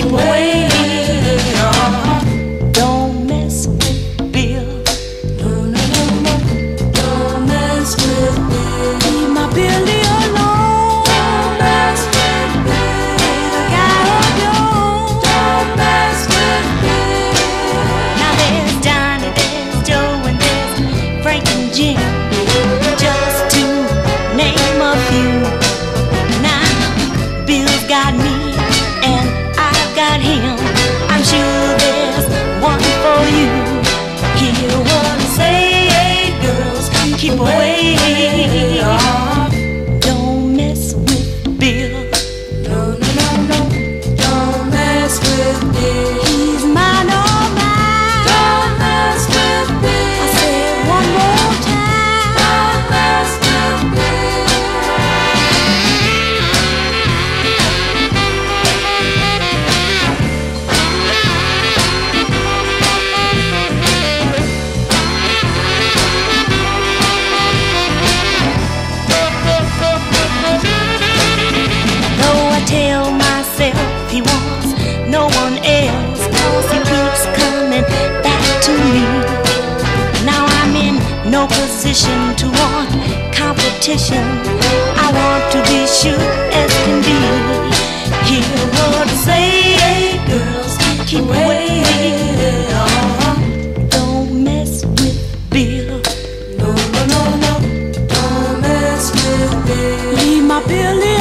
keep away. Don't mess with Bill. No, no, no, no. Don't mess with Bill. Leave my Billy alone. Don't mess with Bill. Got a dog. Don't mess with Bill. Now there's Johnny, there's Joe, and there's Frank and Jim, just to name a few. Now Bill's got me and I've got him. I'm sure there's one for you. Hear what I say, girls, keep away. Don't mess with Bill. No, no, no, no. Don't mess with Bill. He's mine, all mine. Don't mess with Bill. I said one more time. Don't mess with Bill. Though I tell myself he wants no one else, 'cause he keeps coming back to me. Now I'm in no position to want competition. I want to be sure as can be. Hear what I say, girls, keep away. Don't mess with Bill. No, no, no, no. Don't mess with Bill. Leave my Billy